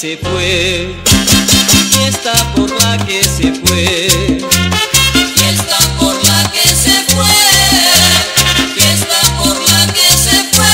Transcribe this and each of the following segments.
se fue, fiesta por la que se fue, fiesta por la que se fue, fiesta por la que se fue.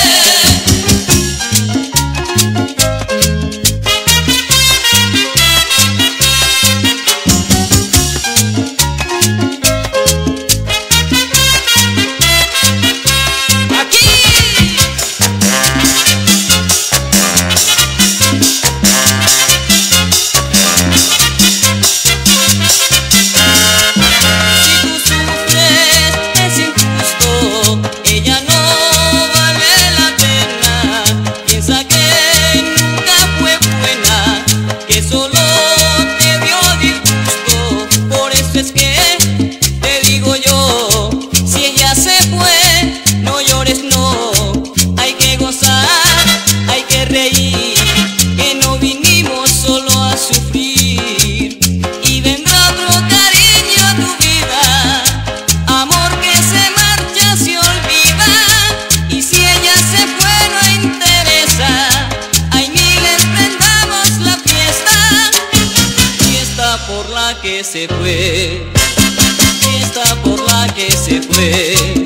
Es que te digo yo, si ella se fue, no llores, no. Hay que gozar, hay que reír, que no vinimos solo a sufrir. Y vendrá otro cariño a tu vida, amor que se marcha se olvida. Y si ella se fue no interesa, hay miles, prendamos la fiesta, fiesta por la que se fue, fiesta por la que se fue.